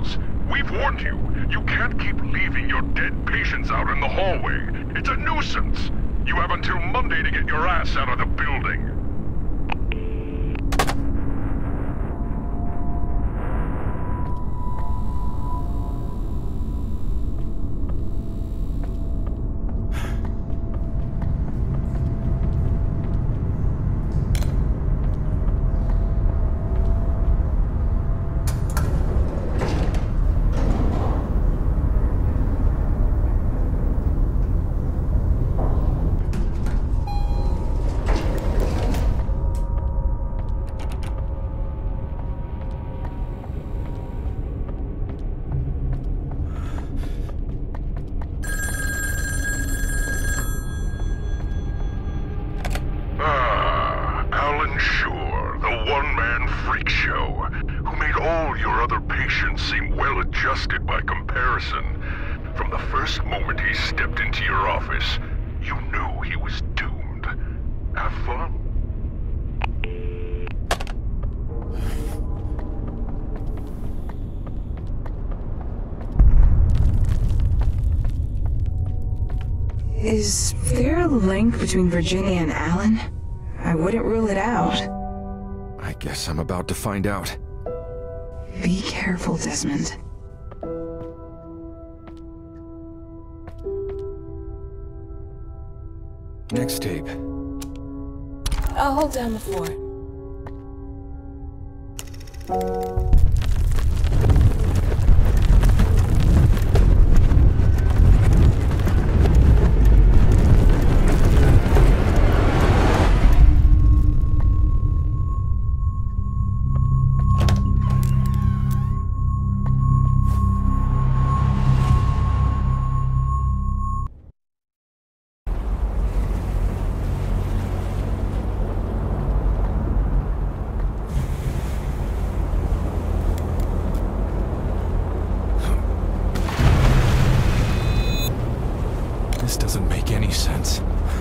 details. We've warned you. You can't keep leaving your dead patients out in the hallway. It's a nuisance. You have until Monday to get your ass out of the building. Alan Shore, the one-man freak show, who made all your other patients seem well-adjusted by comparison. From the first moment he stepped into your office, you knew he was doomed. Have fun? Is there a link between Virginia and Alan? I wouldn't rule it out. I guess I'm about to find out. Be careful, Desmond. Next tape. I'll hold down the fort. This doesn't make any sense.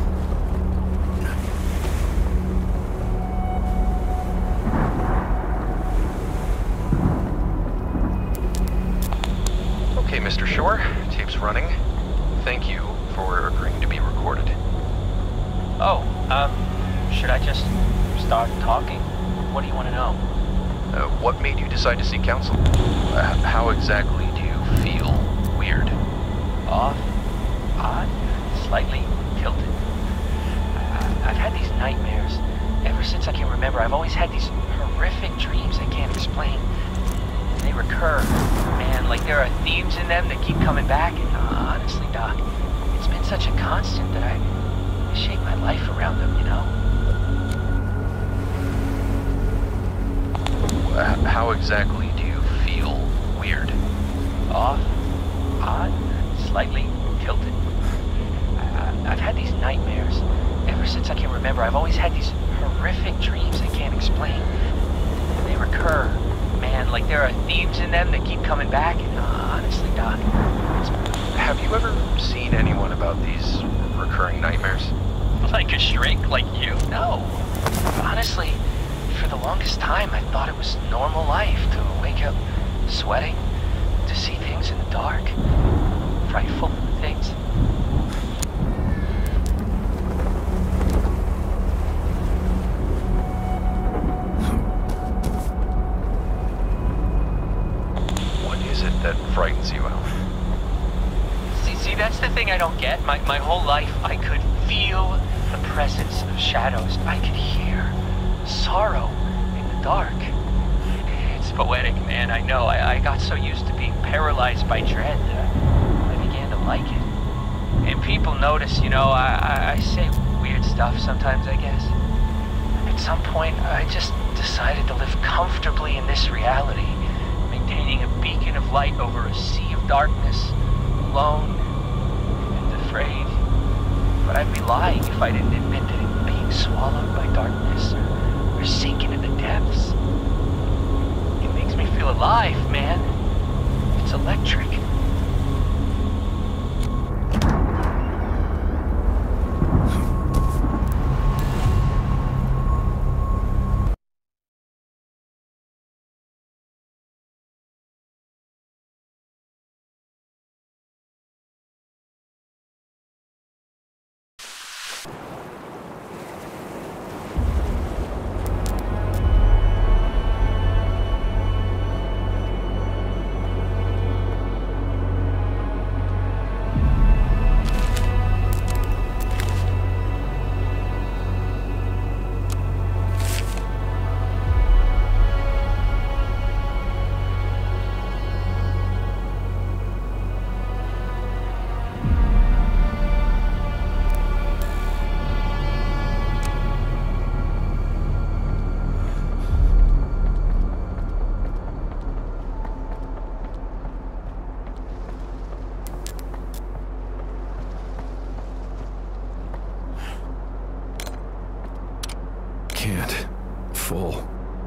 Okay, Mr. Shore, tape's running. Thank you for agreeing to be recorded. Oh, should I just start talking? What do you want to know? What made you decide to seek counsel? How exactly do you feel weird? Off? Odd? Slightly tilted? I've had these nightmares ever since I can remember. I've always had these horrific dreams I can't explain. And they recur. Man, like there are themes in them that keep coming back. And honestly, Doc, it's been such a constant that I shape my life around them, you know? How exactly do you feel weird? Off? Odd? Slightly tilted? I've had these nightmares ever since I can remember. I've always had these horrific dreams I can't explain. And they recur. Man, like there are themes in them that keep coming back. And honestly, Doc, Have you ever seen anyone about these recurring nightmares? like a shrink like you? No. Honestly, for the longest time, I thought it was normal life to wake up sweating, to see things in the dark, frightful things. What is it that frightens you, Al? See, that's the thing I don't get. My whole life, I could feel the presence of shadows. I could hear sorrow in the dark. It's poetic, man, I know. I got so used to being paralyzed by dread that I began to like it. And people notice, you know, I say weird stuff sometimes, I guess. At some point, I just decided to live comfortably in this reality, maintaining a beacon of light over a sea of darkness, alone and afraid. But I'd be lying if I didn't admit that being swallowed by darkness or sinking into the depths, it makes me feel alive, man. It's electric. full.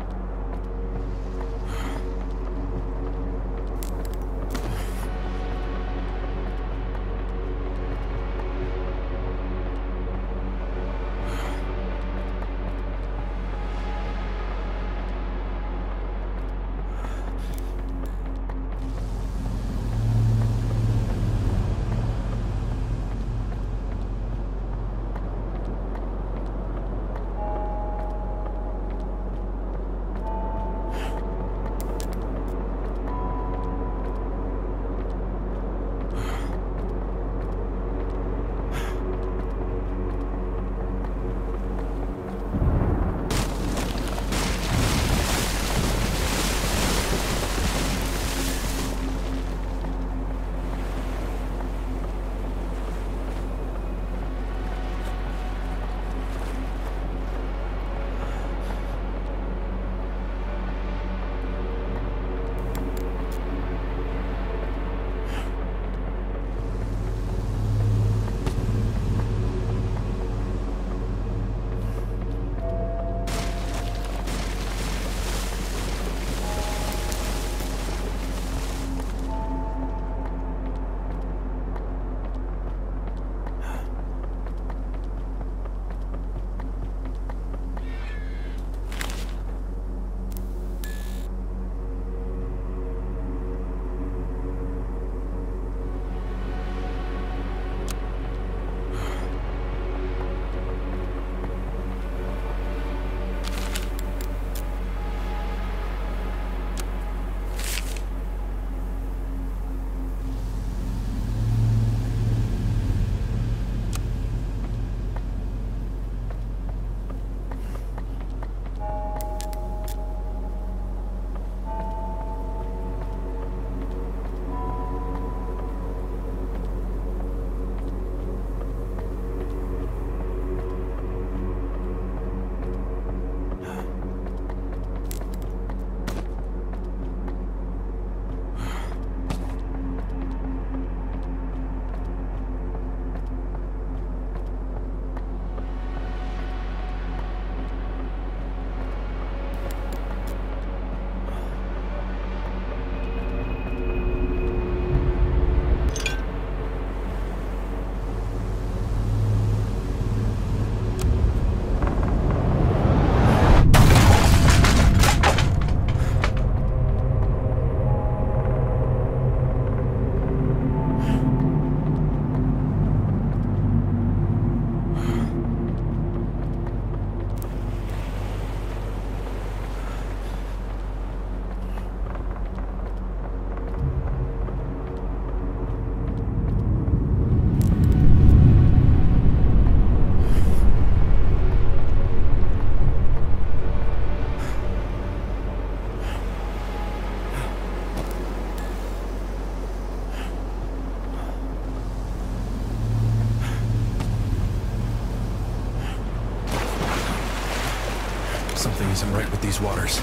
Something isn't right with these waters.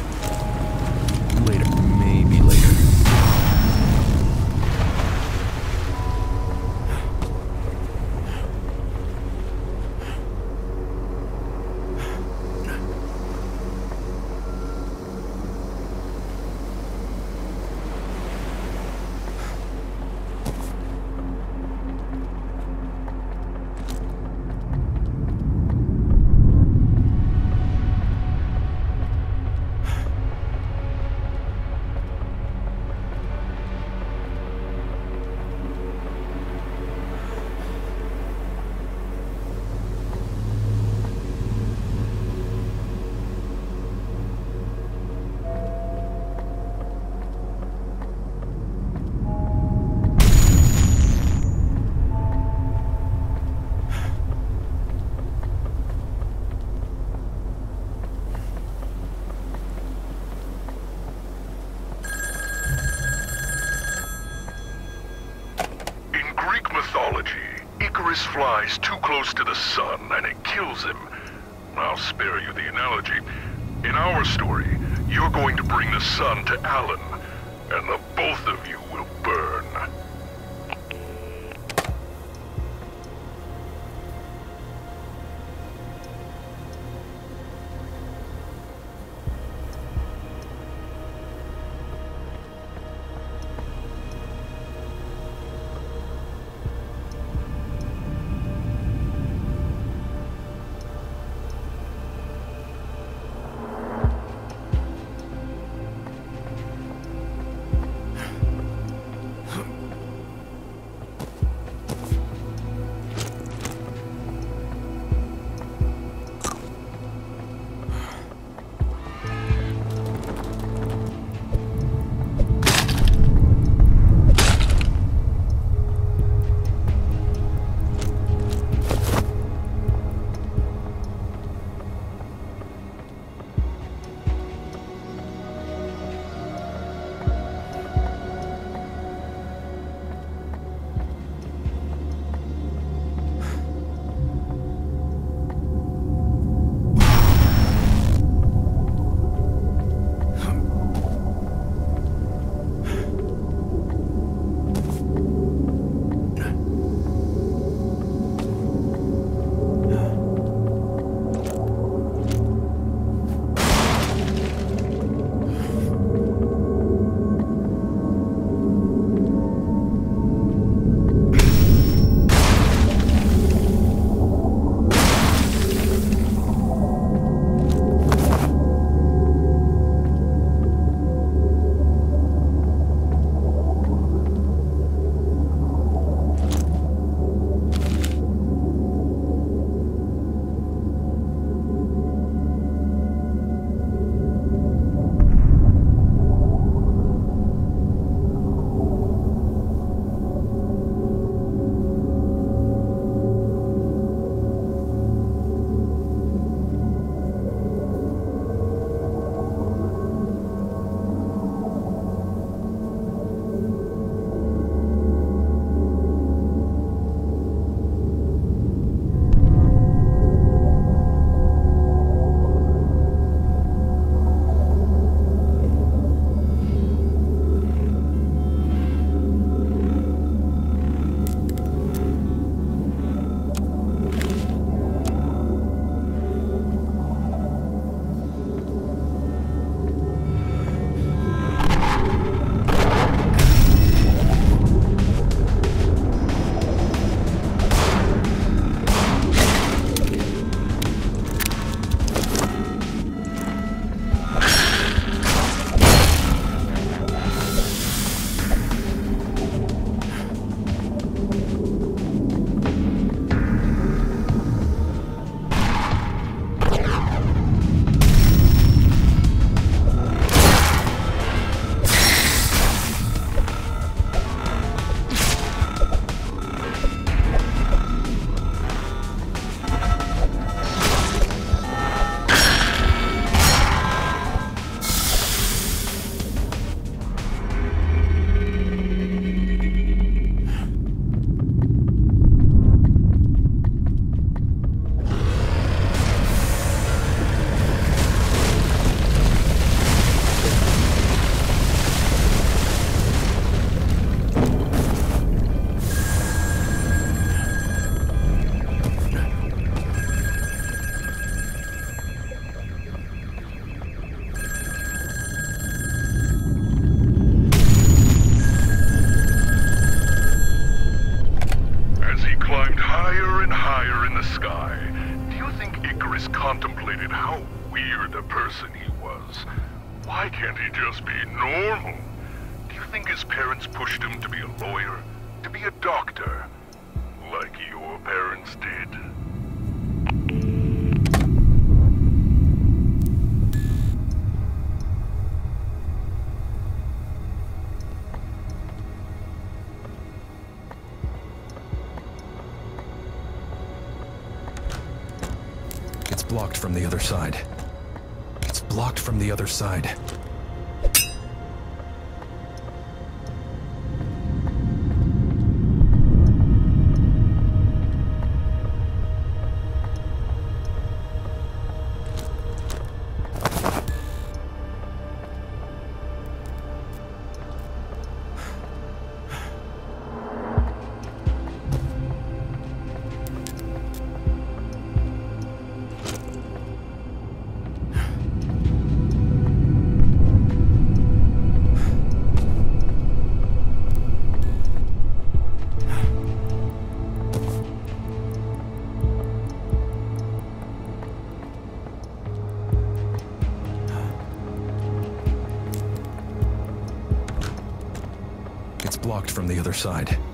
Later. Maybe later. Icarus flies too close to the sun and it kills him. I'll spare you the analogy. In our story, you're going to bring the sun to Alan, and the both of you will burn. underestimated how weird a person he was. Why can't he just be normal? Do you think his parents pushed him to be a lawyer? To be a doctor? Like your parents did? It's blocked from the other side. It's blocked from the other side. It's blocked from the other side.